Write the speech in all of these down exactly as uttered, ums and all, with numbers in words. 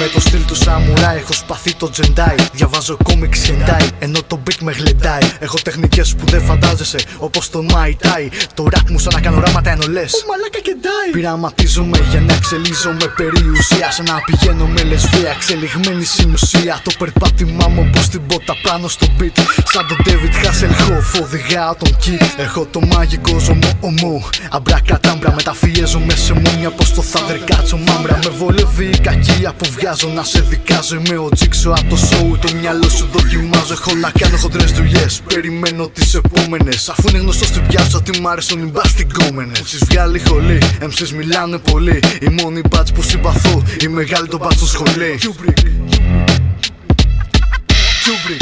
το στυλ του σαμουράι, έχω σπαθεί το τζεντάι. Διαβάζω κόμιξ hentai, ενώ το beat με γλεντάει. Έχω τεχνικές που δεν φαντάζεσαι, όπως το Muay Thai. Το rap μου σαν να κάνω ράματα εν ολές. Ω μαλάκα και ντάι. Πειραματίζομαι για να εξελίζομαι περιουσία. Σαν να πηγαίνω με λεσβία, εξελιγμένη συνουσία. Το περπάτημά μου όπως την πότα πάνω στο beat. Σαν τον David Hasselhoff οδηγάω τον kit. Έχω το μαγικό ζωμό ομού. Αμπρακατάμπρα, μεταφιέζομαι σε μούνια πως το θανδρικάτσο μάμπρα. Με βολεύει η κακία που βγάζω να σε δικάζω. Είμαι ο Τζίξο απ' το show, το μυαλό σου δοκιμάζω. Έχω να κάνω χοντρές δουλειές, περιμένω τις επόμενες. Αφού είναι γνωστό στην πιάτσα ότι μ' άρεσαν οι μπαστιγκόμενες. Έχεις βγάλει χολή, εμ σις μιλάνε πολύ. Η μόνη μπάτς που συμπαθώ, η μεγάλη το μπάτς στο σχολή. Kubrick. Kubrick.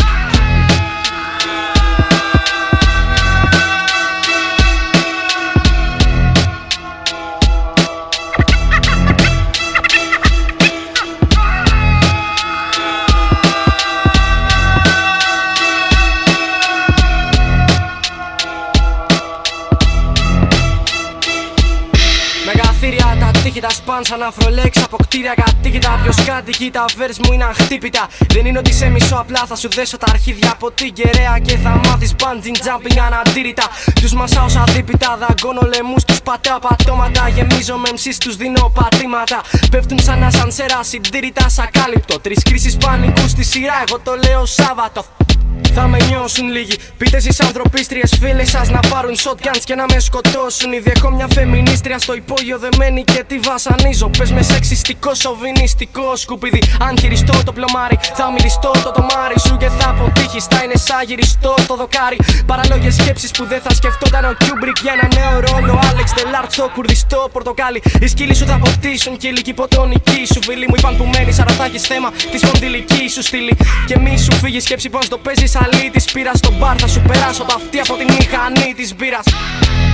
Τα τείχη τα σπάν σαν αφρολέξ από κτίρια κατοίκητα. Ποιος κατοικεί τα βέρς μου είναι αχτύπητα. Δεν είναι ότι σε μισό, απλά θα σου δέσω τα αρχίδια από την κεραία. Και θα μάθεις bungee jumping αναντήρητα. Τους μασάω σαν δίπητα, δαγκώνω λαιμούς, τους πατάω πατώματα. Γεμίζω με εμσίς, τους δίνω πατήματα. Πέφτουν σαν ασανσέρα, συντήρητα σ' ακάλυπτο. Τρεις κρίσεις πανικού στη σειρά, εγώ το λέω Σάββατο. Θα με νιώσουν λίγοι. Πείτε στις ανθρωπίστριες φίλες σας να πάρουν shotguns και να με σκοτώσουν. Ήδη έχω μια φεμινίστρια στο υπόγειο δεμένη και τη βασανίζω. Πες με σεξιστικό, σοβινιστικό σκουπίδι. Αν χειριστώ το πλωμάρι, θα μιλιστώ το τομάρι σου και θα αποτύχεις. Θα είναι σαν γυριστό το δοκάρι. Παραλόγες σκέψεις που δεν θα σκεφτόταν ο Kubrick για ένα νέο ρόλο. Άλεξ Τελάρτ στο κουρδιστό πορτοκάλι. Οι σκύλοι σου θα αποτύσσουν και η ηλικοί ποτονική σου. Φίλοι μου είπαν που μένεις, άρα θα έχεις θέμα τη σπονδυλική σου στήλη. Και μη σου φύγει σκέψη πως το παίζεις αλή της πύρας. Στον μπαρ θα σου περάσω τα αυτή από τη μηχανή της μπύρας.